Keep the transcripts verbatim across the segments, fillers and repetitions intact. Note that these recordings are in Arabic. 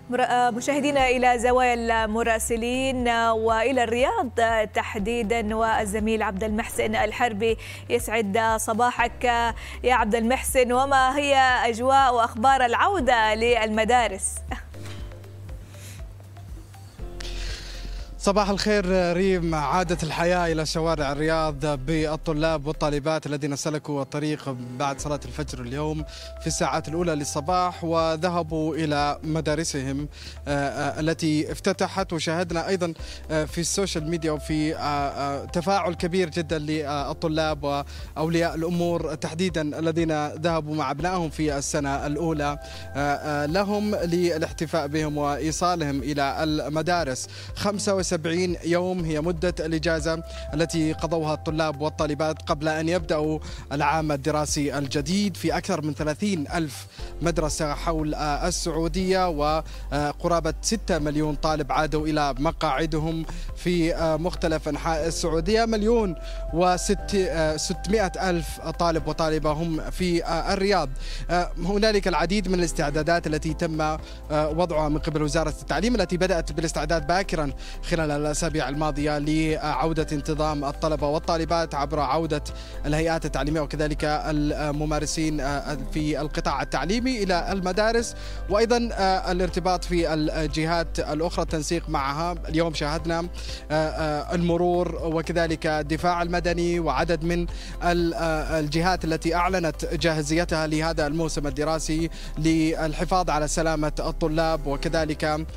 مشاهدينا إلى زوايا المراسلين وإلى الرياض تحديدا، والزميل عبد المحسن الحربي. يسعد صباحك يا عبد المحسن، وما هي أجواء وأخبار العودة للمدارس؟ صباح الخير ريم. عادت الحياة إلى شوارع الرياض بالطلاب والطالبات الذين سلكوا الطريق بعد صلاة الفجر اليوم في الساعات الأولى للصباح وذهبوا إلى مدارسهم التي افتتحت. وشاهدنا أيضا في السوشيال ميديا وفي تفاعل كبير جدا للطلاب وأولياء الأمور تحديدا الذين ذهبوا مع أبنائهم في السنة الأولى لهم للاحتفاء بهم وإيصالهم إلى المدارس. خمسة وسبعين يوم هي مدة الإجازة التي قضوها الطلاب والطالبات قبل أن يبدأوا العام الدراسي الجديد في أكثر من ثلاثين ألف مدرسة حول السعودية، وقرابة ستة مليون طالب عادوا إلى مقاعدهم في مختلف أنحاء السعودية. مليون وستمائة ألف طالب وطالبة هم في الرياض. هنالك العديد من الاستعدادات التي تم وضعها من قبل وزارة التعليم التي بدأت بالاستعداد باكرا خلال الأسابيع الماضية لعودة انتظام الطلبة والطالبات عبر عودة الهيئات التعليمية وكذلك الممارسين في القطاع التعليمي إلى المدارس، وأيضا الارتباط في الجهات الأخرى التنسيق معها. اليوم شاهدنا المرور وكذلك الدفاع المدني وعدد من الجهات التي أعلنت جاهزيتها لهذا الموسم الدراسي للحفاظ على سلامة الطلاب وكذلك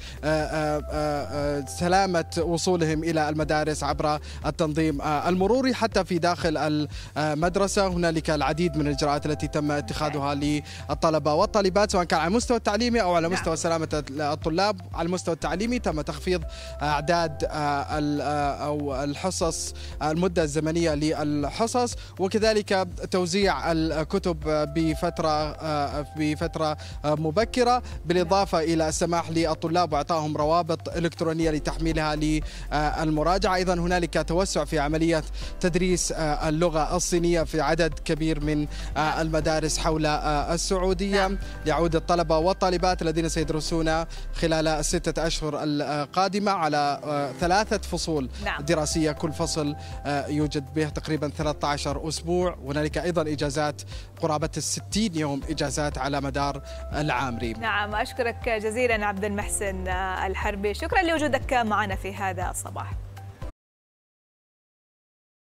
سلامة وصولهم إلى المدارس عبر التنظيم المروري. حتى في داخل المدرسة هنالك العديد من الإجراءات التي تم اتخاذها للطلبة والطالبات سواء كان على المستوى التعليمي أو على مستوى سلامة الطلاب. على المستوى التعليمي تم تخفيض أعداد أو الحصص، المدة الزمنية للحصص، وكذلك توزيع الكتب بفترة بفترة مبكرة، بالإضافة إلى السماح للطلاب وإعطائهم روابط إلكترونية لتحميلها للمراجعة. أيضا هنالك توسع في عملية تدريس اللغة الصينية في عدد كبير من المدارس حول السعودية ليعود الطلبة والطالبات الذين سيدرسون خلال الستة أشهر القادمة على ثلاثة فصول دراسية، كل فصل يوجد به تقريبا ثلاثة عشر أسبوع. وهنالك أيضا إجازات قرابة الستين يوم إجازات على مدار العام. ريم. نعم، أشكرك جزيلا عبد المحسن الحربي، شكرا لوجودك معنا في هذا الصباح.